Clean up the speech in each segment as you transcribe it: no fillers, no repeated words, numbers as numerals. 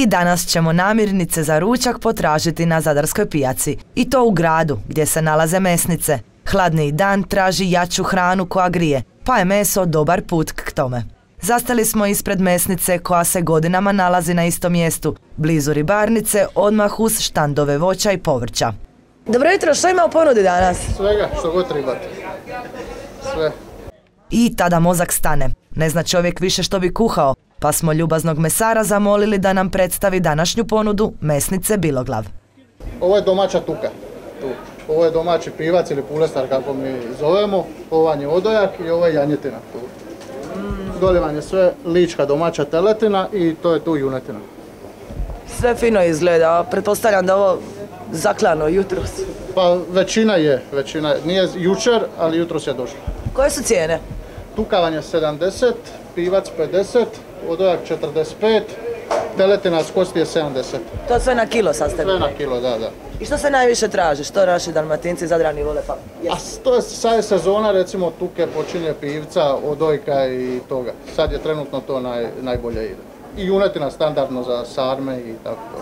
I danas ćemo namirnice za ručak potražiti na Zadarskoj pijaci. I to u gradu, gdje se nalaze mesnice. Hladniji dan traži jaču hranu koja grije, pa je meso dobar put k tome. Zastali smo ispred mesnice koja se godinama nalazi na istom mjestu, blizu ribarnice, odmah uz štandove voća i povrća. Dobro jutro, što ima u ponudi danas? Svega, što god trebate. Sve. I tada mozak stane. Ne zna čovjek više što bi kuhao, pa smo ljubaznog mesara zamolili da nam predstavi današnju ponudu mesnice Biloglav. Ovo je domaća tuka. Ovo je domaći pivac ili pulestar kako mi zovemo. Ovo je odojak i ovo je janjetina. Dole vam je sve lička domaća teletina i to je tu junetina. Sve fino izgleda, pretpostavljam da ovo zaklano jutros. Pa većina je. Nije jučer, ali jutros je došlo. Koje su cijene? Tuka vam je 70, pivac 50, odojak 45, teletina s kosti je 70. To sve na kilo sastavite? Sve na kilo, da. I što se najviše traži? Što naši Dalmatinci, Zadrani vole pa? A to je sad sezona, recimo tuke, počinje pivca, odojka i toga. Sad je trenutno to najbolje ide. I junetina standardno za sarme i tako to.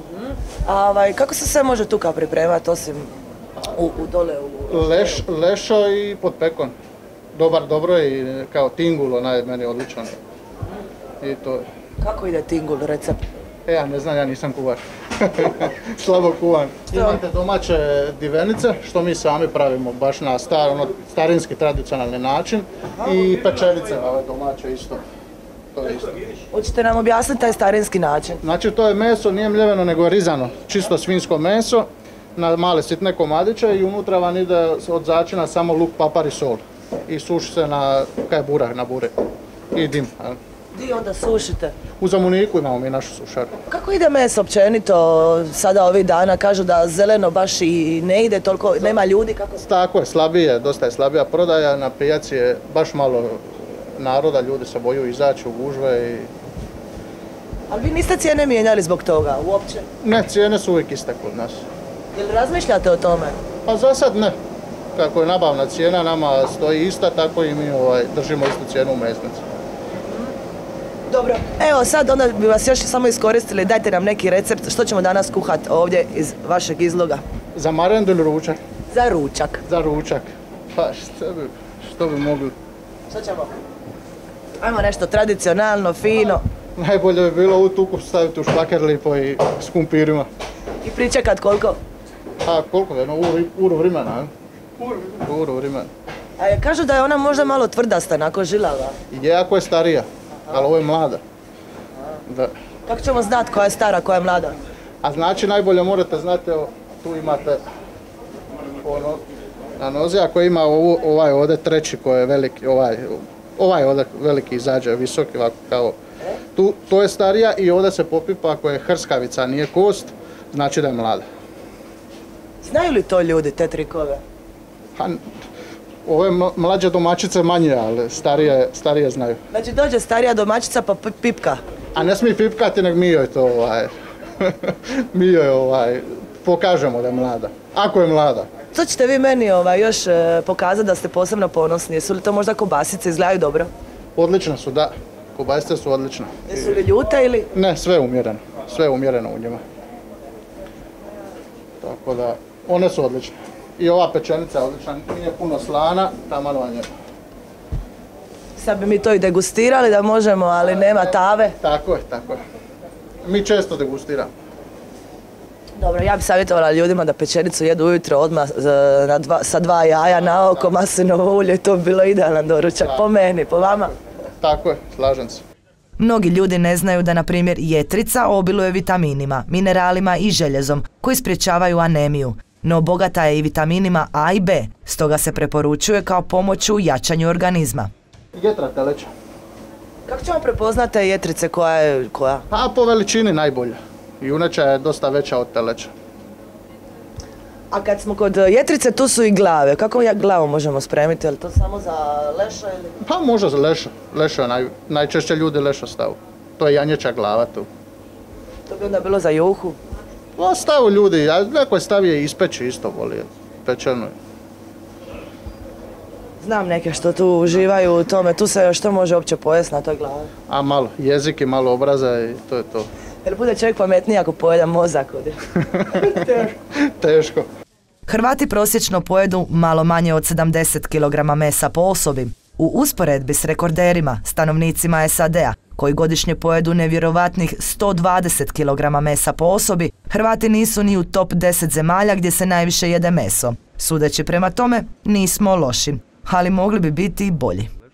Kako se sve može tuka pripremati osim dole u... Lešo i pod pekon. Dobro je i kao tingulo, meni odličan. I to je. Kako ide tingul recept? Ja ne znam, ja nisam kuvar. Slabo kuvan. Imate domaće divenice, što mi sami pravimo baš na starinski tradicionalni način. I pečenice domaće isto. Hoćete nam objasniti taj starinski način? Znači to je meso, nije mljeveno nego rizano, čisto svinjsko meso na male sitne komadiće i unutra vam ide od začina samo luk, papar i sol. I suši se kaj burak na bure i dim. Di onda sušite? U Zamuniku imamo mi našu sušaru. Kako ide meso općenito sada ovih dana? Kažu da zeleno baš i ne ide toliko, nema ljudi kako... Tako je, dosta je slabija prodaja, na pijaci je baš malo naroda, ljudi se boju izaći u gužve i... Ali vi niste cijene mijenjali zbog toga, uopće? Ne, cijene su uvijek iste kod nas. Jel razmišljate o tome? Pa za sad ne. Kako je nabavna cijena nama stoji ista, tako i mi držimo istu cijenu u mesnici. Dobro, evo sad onda bi vas još samo iskoristili, dajte nam neki recept, što ćemo danas kuhati ovdje iz vašeg izloga? Za marendu ili ručak? Za ručak. Za ručak. Pa što bi mogli? Što ćemo? Ajmo nešto tradicionalno, fino. Najbolje bi bilo ovu tuku staviti u šlaker lipo i s kumpirima. I pričekat koliko? A koliko? Jedno uru vremena, Uru vremena. A kažu da je ona možda malo tvrdasta, onako žilava. Je, ako je starija, ali ovo je mlada. Da. Kako ćemo znati koja je stara, koja je mlada? A znači najbolje morate znati, evo, tu imate na nozi, ako ima ovaj ovdje treći koji je veliki, ovaj ovdje veliki izađe, visoki, ovako kao, to je starija i ovdje se popipa ako je hrskavica, a nije kost, znači da je mlada. Znaju li to ljudi, te trikove? Ove mlađe domaćice manje, ali starije znaju. Znači dođe starija domaćica pa pipka? A ne smije pipkati, nego mi joj to mi joj pokažemo da je mlada. Ako je mlada. Što ćete vi meni još pokazati da ste posebno ponosni? Jesu li to možda kobasice, izgledaju dobro? Odlične su, da. Kobasice su odlične. Jesu li ljute ili? Ne, sve je umjereno. Sve je umjereno u njima. Tako da, one su odlične. I ova pečenica je odlična, nije puno slana, taman vam je. Sad bi mi to i degustirali da možemo, ali nema tave. Tako je. Mi često degustiramo. Dobro, ja bih savjetovala ljudima da pečenicu jedu ujutro odmah sa 2 jaja na oko, maslinovo ulje, to bi bilo idealan doručak. Po meni, po vama? Tako je, slažem se. Mnogi ljudi ne znaju da, na primjer, jetrica obiluje vitaminima, mineralima i željezom koji sprječavaju anemiju. No bogata je i vitaminima A i B, stoga se preporučuje kao pomoć u jačanju organizma. Jetra teleća. Kako ćemo prepoznati te jetrice koja je koja? A po veličini najbolje. Juneća je dosta veća od teleća. A kad smo kod jetrice, tu su i glave. Kako glavu možemo spremiti? Je li to samo za leša ili? Pa može za leša. Leša najčešće ljudi leša stavu. To je janječa glava tu. To bi onda bilo za juhu? Pa stavu ljudi, a neko je stavije ispeći isto voli, pečeno. Znam neke što tu uživaju u tome, tu se što može uopće pojesti na toj glavi? A malo, jezik i malo obraza i to je to. Jel bude čovjek pametniji ako pojeda mozak? Teško. Hrvati prosječno pojedu malo manje od 70 kg mesa po osobi. U usporedbi s rekorderima, stanovnicima SAD-a, koji godišnje pojedu nevjerovatnih 120 kg mesa po osobi, Hrvati nisu ni u top 10 zemalja gdje se najviše jede meso. Sudeći prema tome, nismo loši, ali mogli bi biti i bolji.